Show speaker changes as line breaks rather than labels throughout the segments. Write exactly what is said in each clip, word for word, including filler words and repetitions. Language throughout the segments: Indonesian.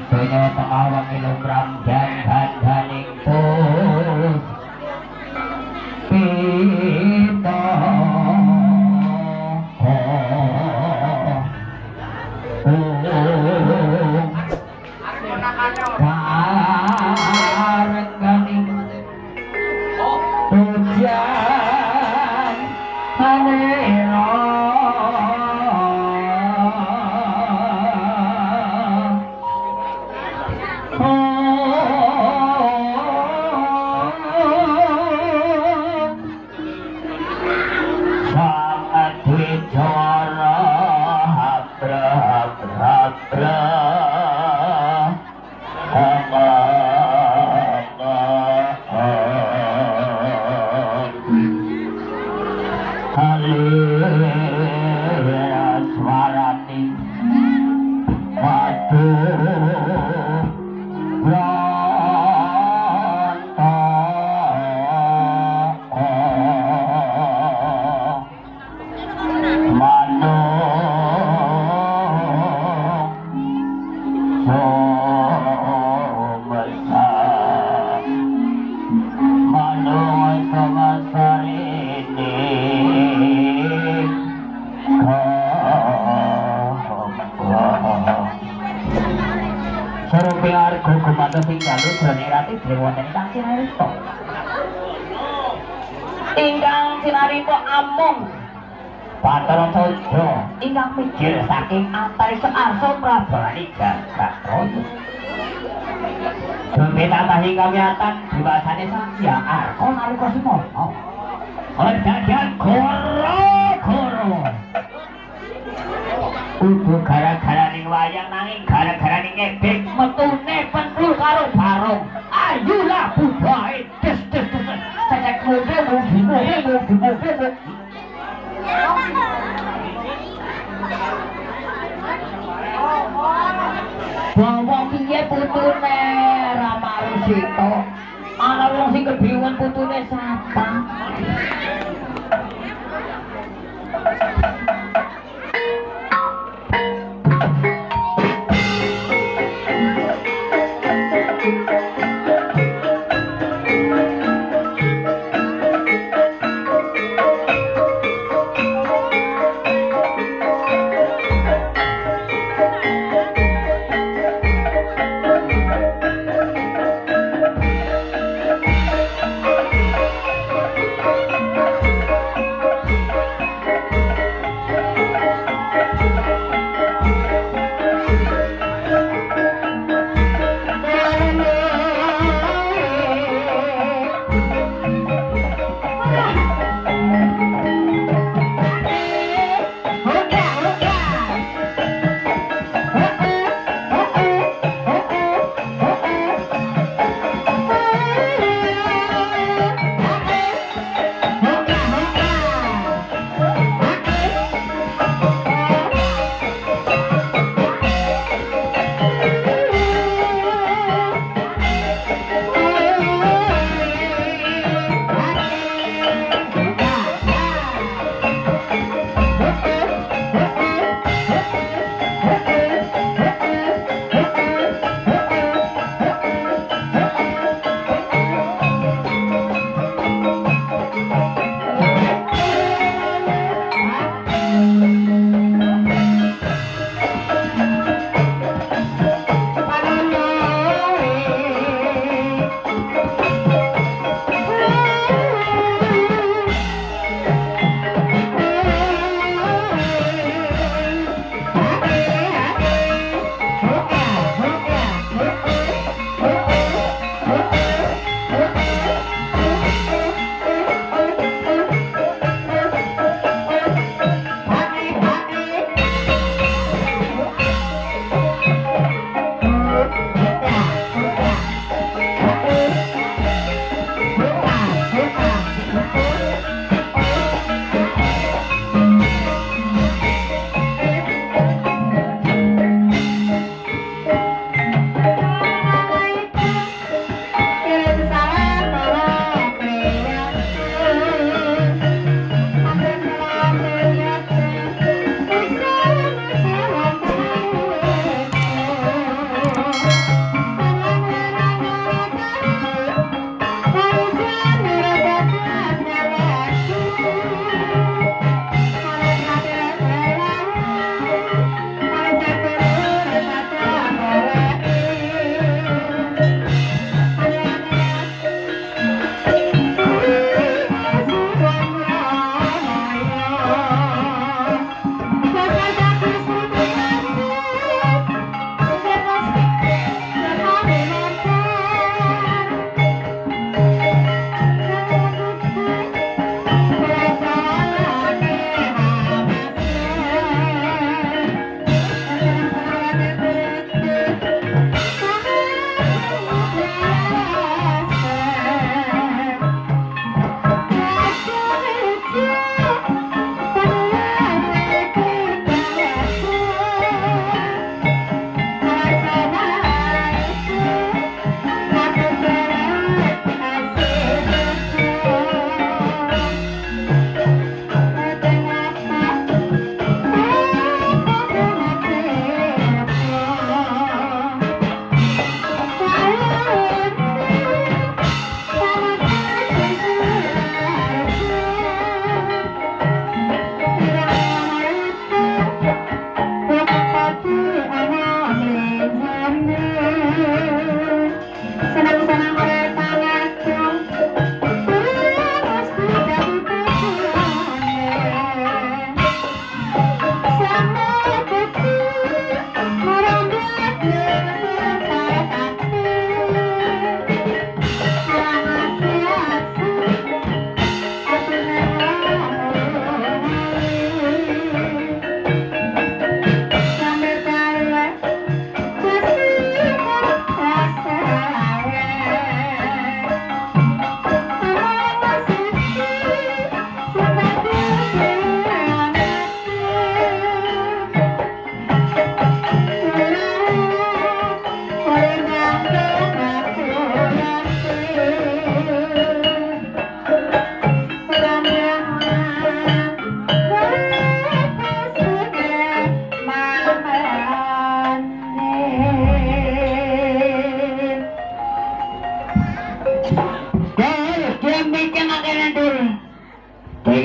Donya tengah kilogram dan handhaning pus pita karenganing hujan manira sangat bicara habra habra habra Swarani waduh Ranta Manung sama sarine Sarupi argo kumata singgalu jane rati dewaten ingkang sinarito ingkang sinarito amung Batara Saja ingkang mijil saking antariksa arsa prabani jagat raya Dene tatahi kawiyatan diwasane Sangya Arka nalika semana Kedadian goro-goro Udu gara-gara ning wayang nanging gara-gara ning ebek metune pentul karo barong ayolah budhae des des des cecek mude mugi mugi mugi mugi bawa kiye putune Rama Rusito ana wong sing kebiwen putune sapa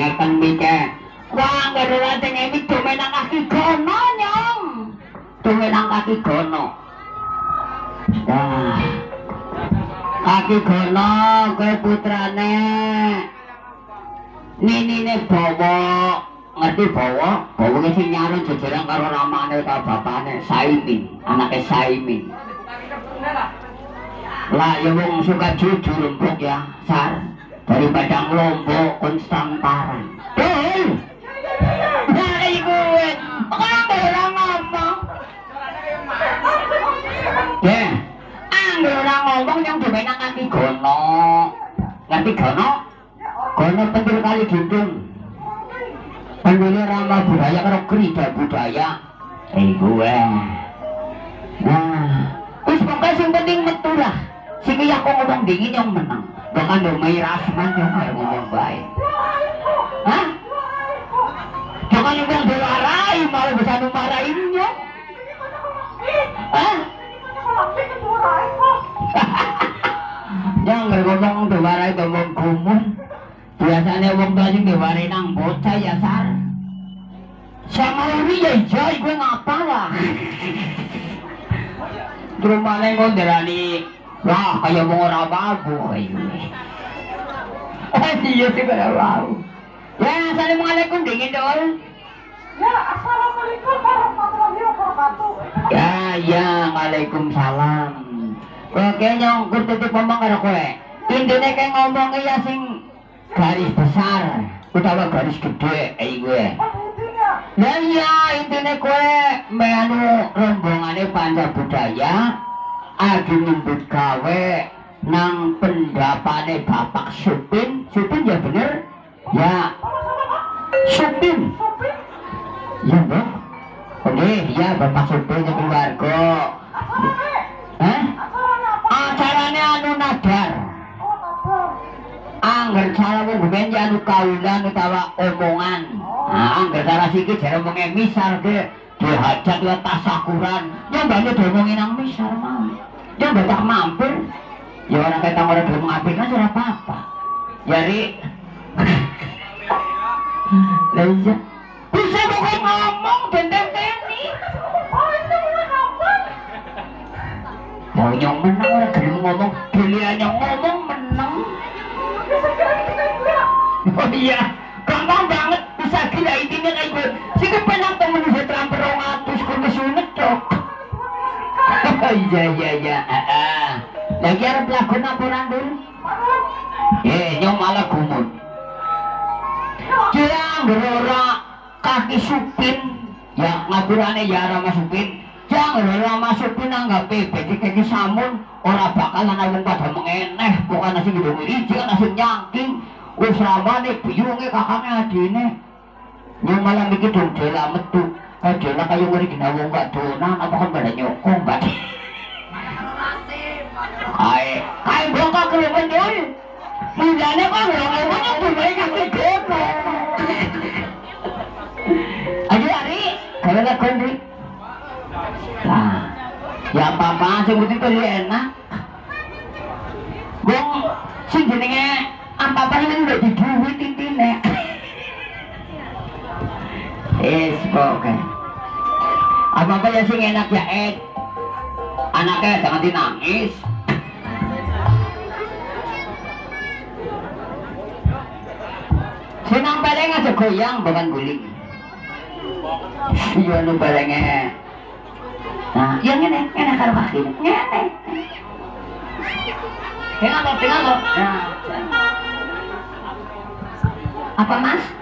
ngeten mike. Wah, gara-gara tengemi domenang kaki gono nyong. Domenang kaki gono. Nah, kaki gono kowe putrane ninine bawa, ngerti bawa? Bawa ki sing nyalon jejeran karo ramane ta bapane Saimin, anake Saimin. Lah ya wong suka jujur empuk ya, Sar. Daripada ngelombok konstantaran. Betul. Nah iku wis, kok ora ngomong. Ya, anggo ora ngomong yang dimenang kaki gono. Ngerti gono? Gono pentil kali gendung. Pendile ramah budaya karo krida budaya. Iku weh. Nah, wis pokoke sing penting metu lah. Sing ya kok ngomong dingin yang menang. Bahkan do Mai Rasman yang ngomong baik. Hah? Jangan yang diwarai malah bisa numarainnya. Hah? Jangan ngomong diwarai ngomong gumun. Biasanya wong tua sing diwarai nang bocah ya Sar. Sama ini ya jai gue ngapa lah. Terus mana yang ngonderani wah kayak mau ora babu kayak ini. Iya sih pada bau. Ya assalamualaikum dingin dol.
Ya assalamualaikum warahmatullahi wabarakatuh.
Ya ya waalaikumsalam. Kowe nyong kur tutup ngomong karo kowe. Intine kayak ngomongnya ya sing garis besar utawa garis gede ae gue. Nah iya intine kowe melu rombongane Panca Budaya adu nyambut gawe nang pendapane Bapak Supin. Supin ya bener ya Supin ya bro. Oke ya Bapak Supin ya keluarga. Hah? Acaranya anu nadar angger cara wong ben ya anu kaulan utawa omongan. Nah angger cara siki jare omongnya misal ke dihajat ya tasakuran nyambane domongin nang misal mau dia batak mampir ya orang kata orang belum mampir kan sudah apa-apa jadi lah iya bisa bukan ngomong benteng-teni mau nyong menang orang belum ngomong pilihan yang ngomong menang. Oh iya gampang banget bisa gila intinya kayak gue sih kepenang temen bisa terampir rongatus kur kesunet cok. Iya iya iya lagi harap lagu napuran dulu eh nyong malah gumun jangan gerora kaki Supin ya ngapurannya ya Rama Supin jangan gerora Rama Supin anggap bebek kaki samun orang bakalan awang pada mengeneh bukan nasi gedung ini jangan nasi nyangking wis ramane biyunge kakaknya adine nyong malah mikir dong jela metu kayak jela kayak wari gina wong gak donan apa kan pada nyokong mbak Hai, hai bongkok keremen dulu. Mudahnya kan orang-orangnya tuh mereka kegono. Ayo hari, kalau nggak kondi. Nah, ya apa-apa sih penting tuh enak. Bong, sih jenenge apa-apa ini udah diduit intinya. Es, oke. Apa-apa ya sih enak ya Ed. Anaknya jangan dinangis. Senang peleng aja goyang bukan guling. Iya nu pelengnya. Nah, yang ini enak karo kaki. Ngene. Tengok lo, tengok lo. Nah. Apa Mas?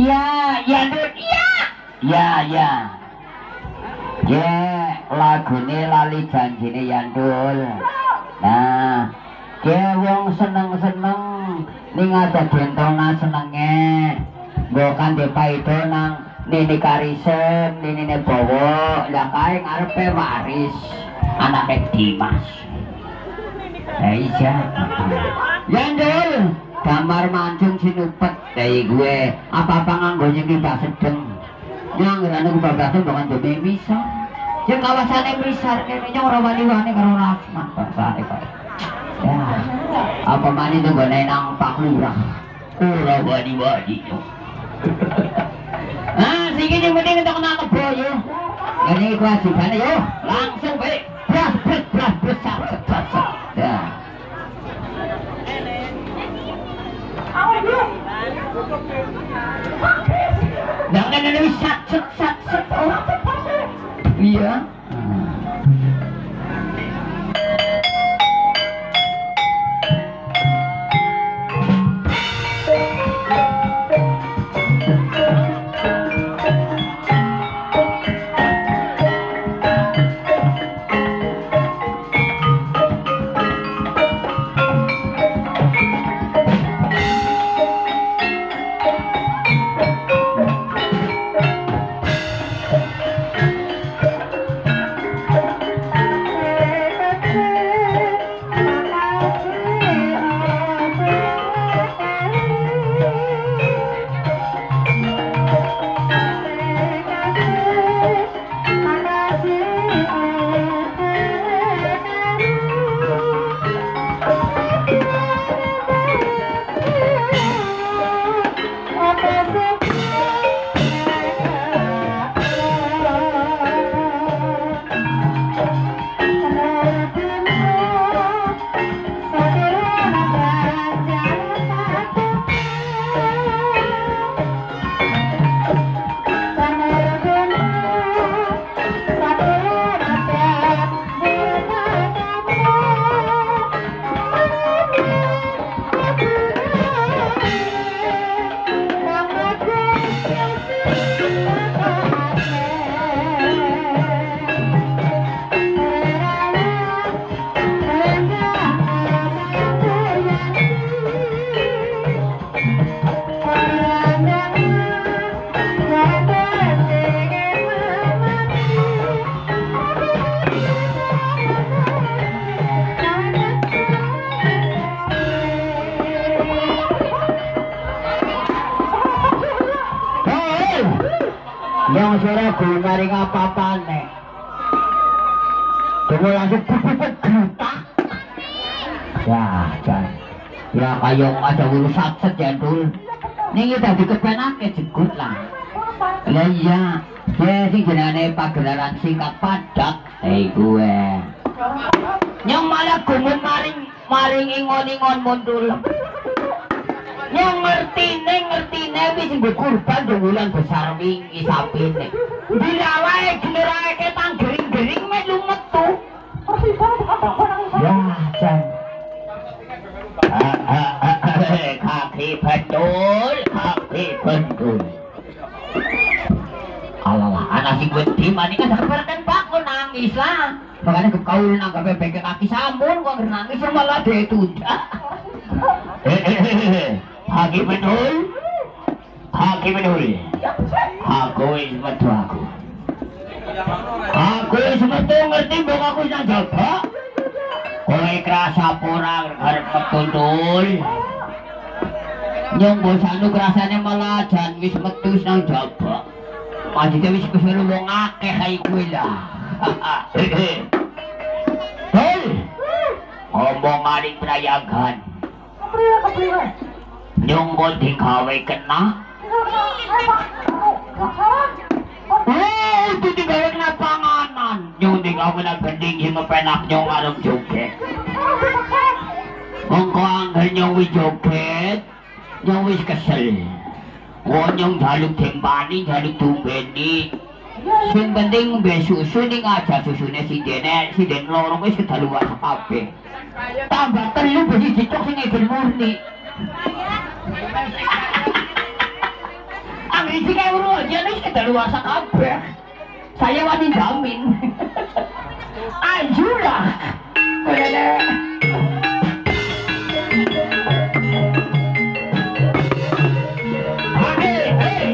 Iya, ya Dul, iya. Ya, ya. Ya, lagune lali janjine Yandul. Nah, ya wong seneng-seneng ning ada dentongna senenge. Nggo kan depaido nang Nini Karisem, Nini Bowo, lah kae ngarepe waris anake Dimas. Lah iya. Yandul, gambar mancung sinupet dari gue. Apa-apa nganggo nyengki Mbak Sedeng. Yang ngerane ku babasan bukan demi misal. Yang kawasannya misal kene nyong ora wani-wani karo Rasman bangsane kok. Ya. Apa mani tuh gue nang Pak Lurah. Ora wani-wani. Ah, sing yang penting untuk kena keboyo. Ini kewajibannya yo, langsung baik. Bras, bras, bras, bras, bras, bras, bras. Ya. Jangan ada sat, sat, sat, sat. Iya. Yang suara gue naring apa-apa nek. Tunggu langsung pupuk gelutak. Ya, jan. Ya kayo ada urusan sejadul. Ning kita dikepenake jegut lah. Lah iya. Ya sing jenenge pagelaran singkat padat. Eh gue. Yang malah gumun maring maring ingon-ingon mundul. Yang ngertine ngertine wis nggo kurban wulan besar wingi sapine. Dilawae generae ketang gering-gering melu metu. Ya, jan. Kaki betul, kaki betul. Alalah, anak si wedi mani kan keperken bakul nangis lah. Makanya kekaul nang gawe bengke kaki sampun kok nangis malah ditunda. Kaki betul, kaki betul. Aku wis metu aku. Aku wis metu ngerti mbok aku wis nang jaga. Kowe krasa porang arep ketuntul. Nyong bosanu krasane malah jan wis metu nang jaga. Majike wis kesel wong akeh kae kowe lah. Hei. Ngomong maring prayagan. Nyong kok digawe kena. Eh, itu digawe kena panganan. Nyong digawe na gending hing penak nyong arep joget. Mongko angger nyong wis joget, nyong wis kesel. Wong nyong jaluk tempani, jaluk tumbeni. Sing penting ngombe susu ning aja susune si dene, si den loro wis kedaluwas kabeh. Tambah telu besi cicok sing egel murni. isi kayak buru aja nih kita luasa kabeh. Saya wani jamin. Ajulah. Bener. Hey, hey.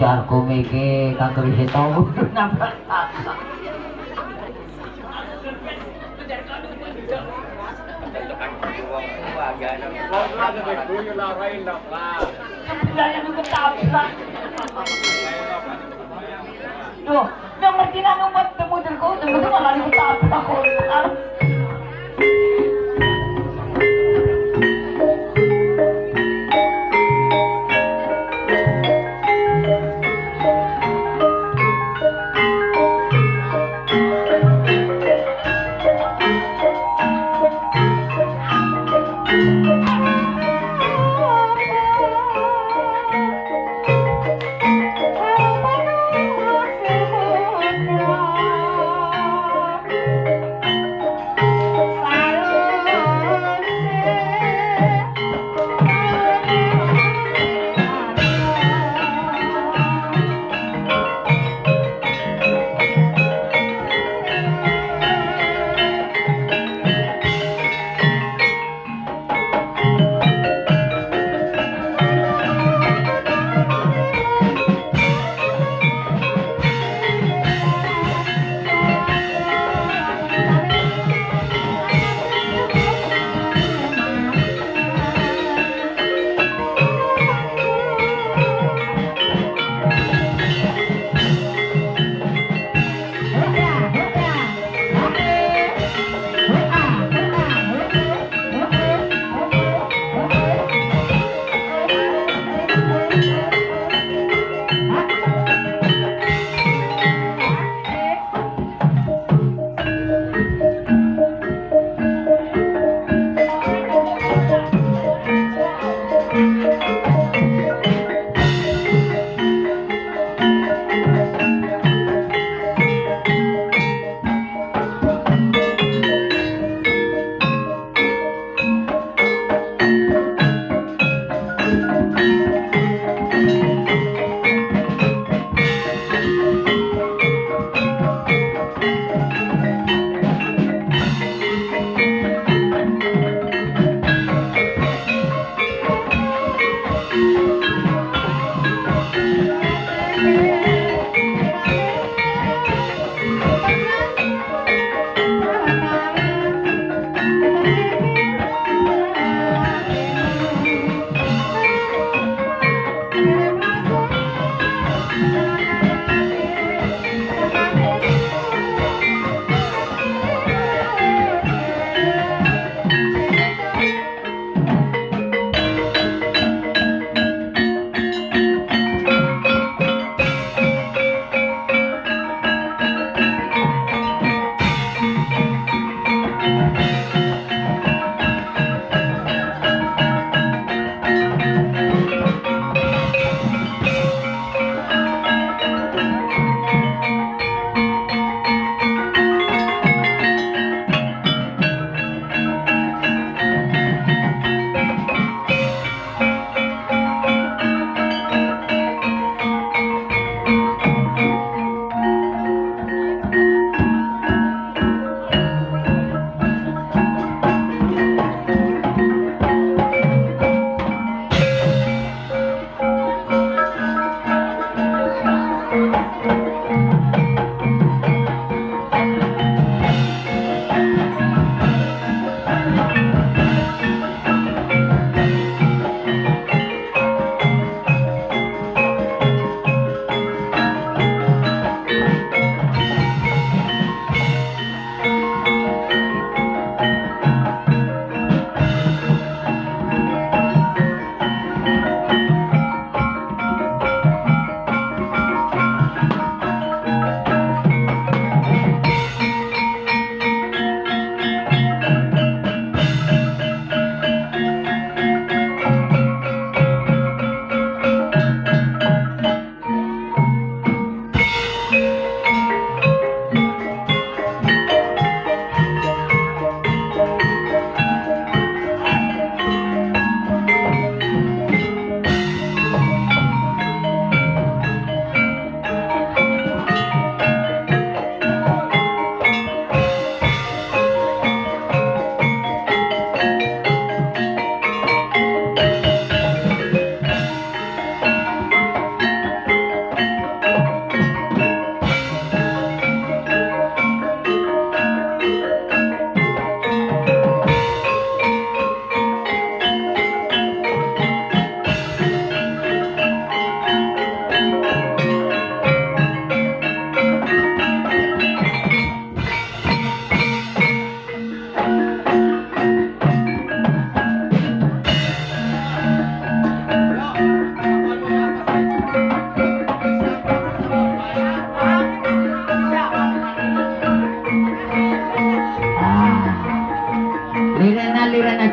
pacarku iki kanggo isi tau nabrak tangga. Kebiayaan itu ketabrak. Duh, yang ngerti na numat temu ko, temu ko malah ketabrak ko.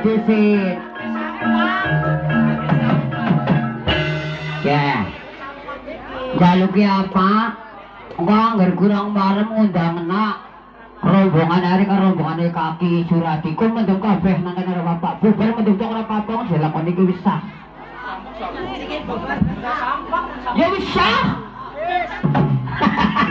Jisin. Ya. Jaluk ya apa? Enggak, nggak kurang malam undang nak. Rombongan hari kan rombongan dari kaki surati. Kau mendung kabeh nanti ada bapak. Bukan mendung tak ada apa-apa. Saya lakukan ini bisa. Ya bisa.